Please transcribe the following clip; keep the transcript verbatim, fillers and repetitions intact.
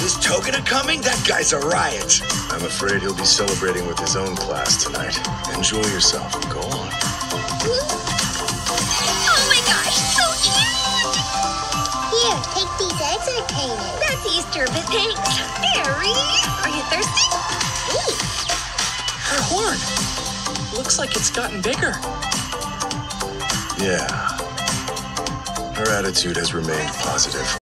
Is Togeda coming? That guy's a riot. I'm afraid he'll be celebrating with his own class tonight. Enjoy yourself. Go on. Oh my gosh, so cute! Here, take these eggs I painted. That's Easter, but thanks. Harry, are you thirsty? Eat. Her horn. Looks like it's gotten bigger. Yeah. Her attitude has remained positive.